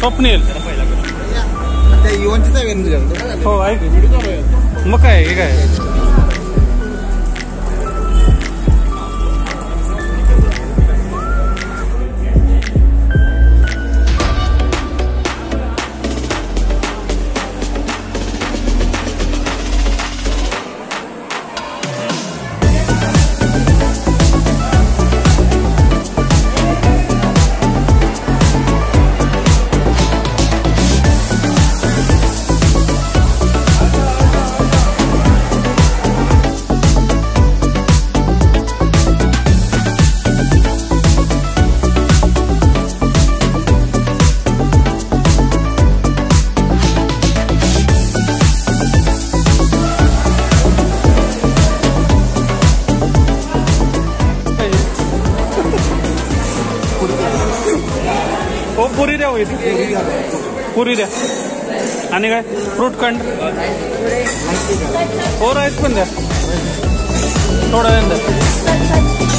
स्वप्नील हो ऐक मग काय हे काय पुरी द्या पुरी द्या आणि काय फ्रूट कंड हो राईस पण द्या थोडा वेळ द्या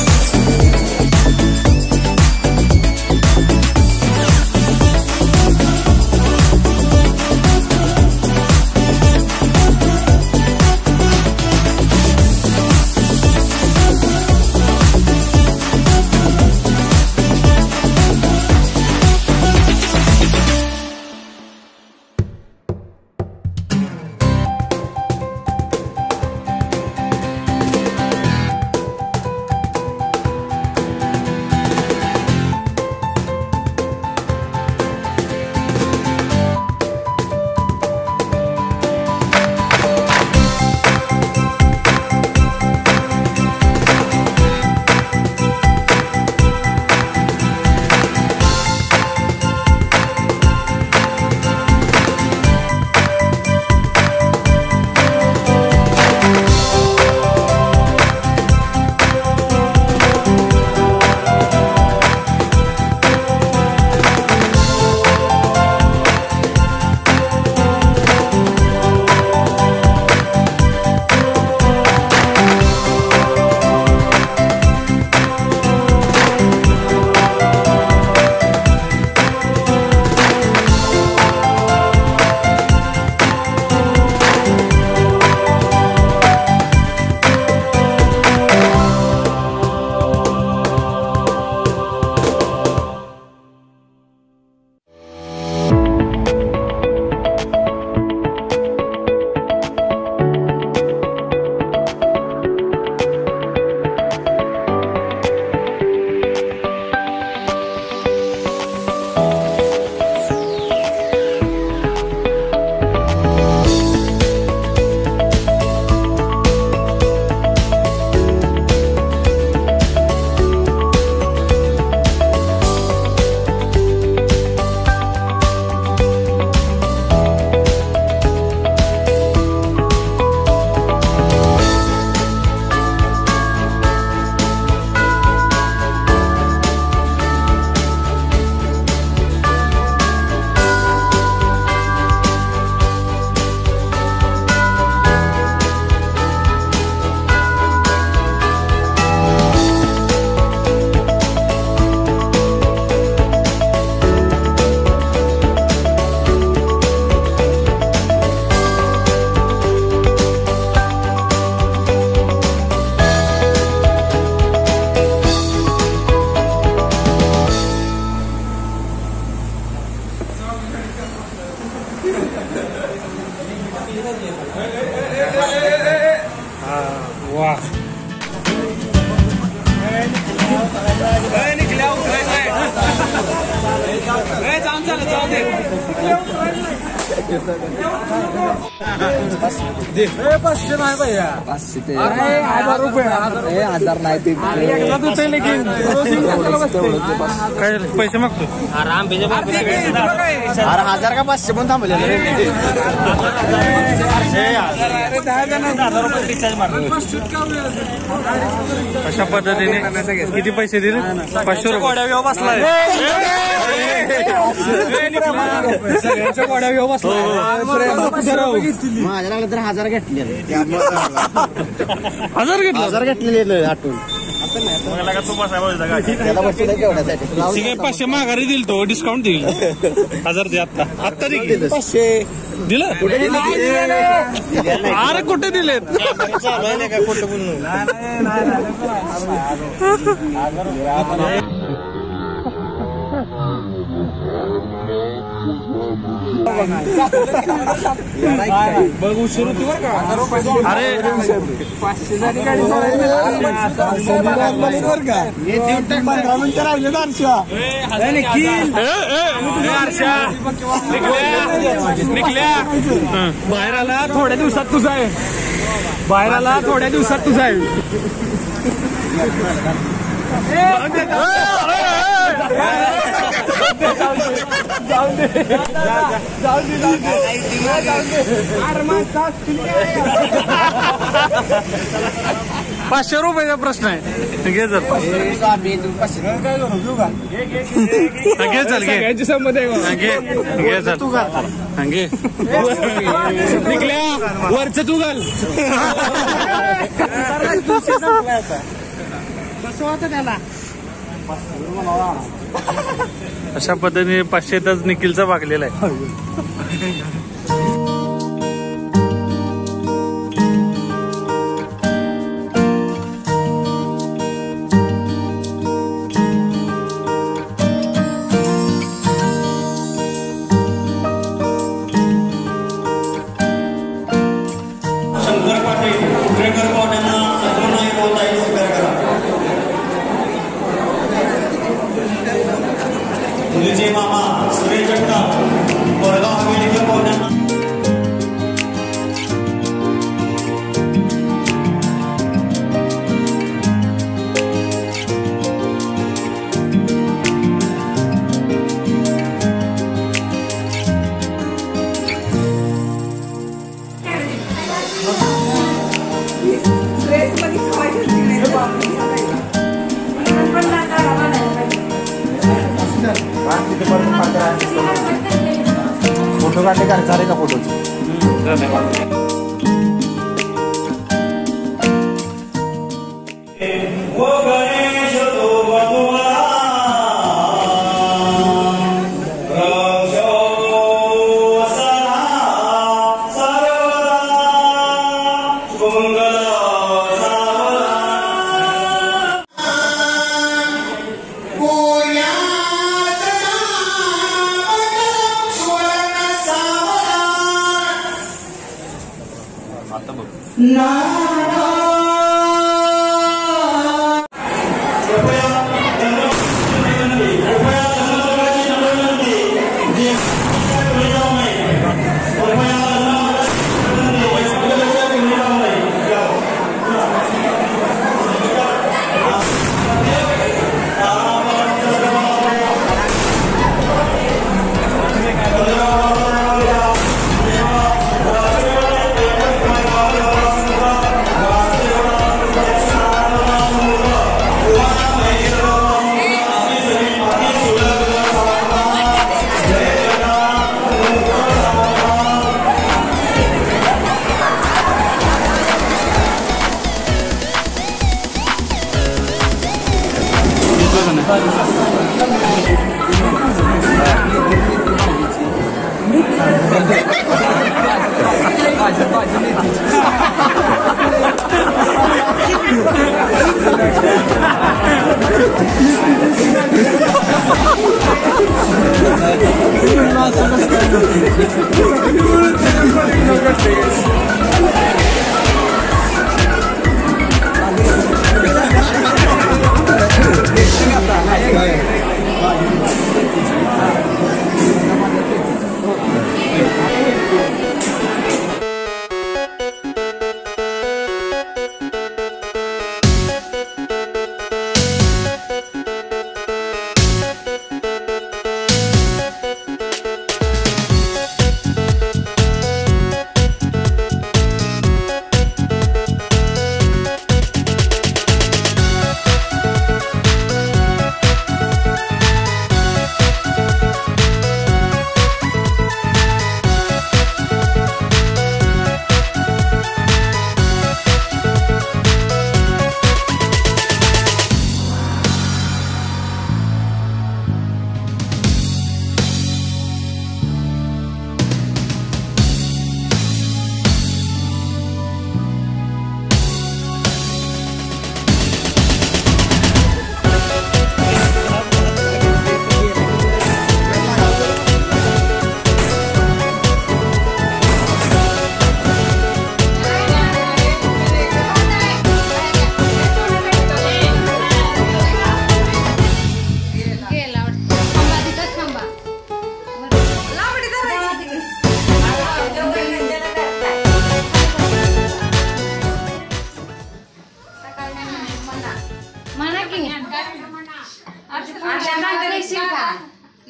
₹500 नाही भैया 500 ₹1000 नाही ते काय पैसे मागतो आराम भेजे अरे 1000 का 500 पण थांबले अशा पद्धतीने किती पैसे दिले 500 गोड्या व्यव बसलाय सगळ्यांच्या गोड्या व्यव बसलाय माझ्या लागलं तर 1000 घेतले 1000 घेतले 1000 घेतलेले आठवून त्याला बसू नाही तेवढ्यासाठी. ठीक आहे 500 माघारी दिल तो डिस्काउंट देईल 1000 दे आता आत्ता दे की. 500 दिलं अरे कुठे दिलेत बघ उशीर होती बरं का. अरे निघल्या बाहेर आला थोड्या दिवसात तुझा आहे. बाहेर आला थोड्या दिवसात तुझा आहे. ₹500 प्रश्न आहे. घे जर घे चल घे सगळ्यांची संमत आहे. घे घे चल घे निघल्या वरच तू घाल. अशा पद्धतीने 500च निखिलचा भागलेला आहे. मुलीचे मामा सुरेश जगताप कोरगाव हवेलीकर पाहुण्यांना फोटो काढले का झाले का फोटोचे.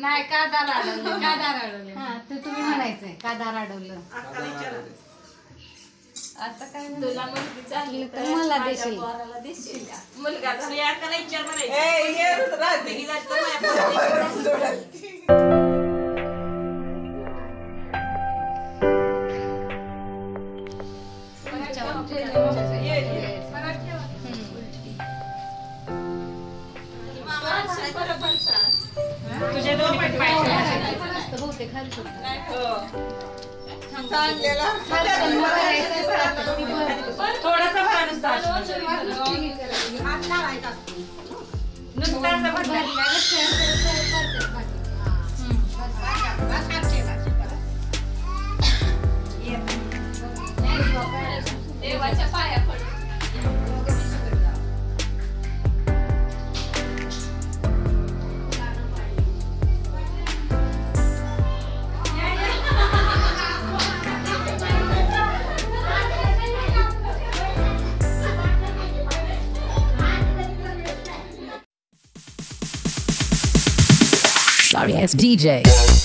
नाही का दार अडवलं का दार अडवलं हा ते तुम्ही म्हणायचंय का दार अडवलं आता काय तुला मुलगी चांगली तर मला देशील मुलगा तुझे दोन्ही पण बहुतेक थोडासा भरा नुसता देवाच्या पाया पडून Sorry ass DJ.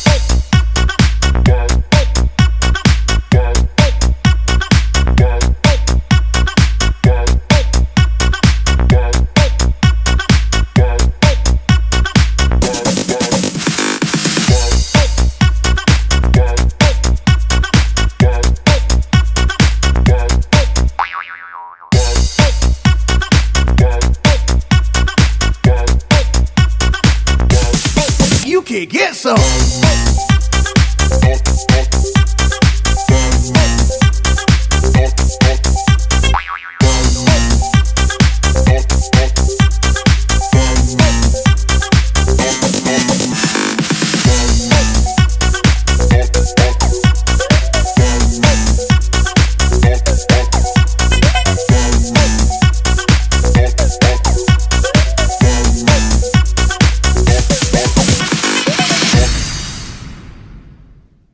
You can get some.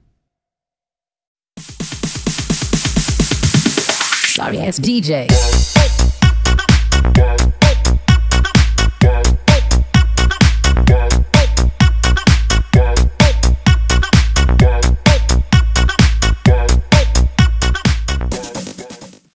Sorry ass DJ.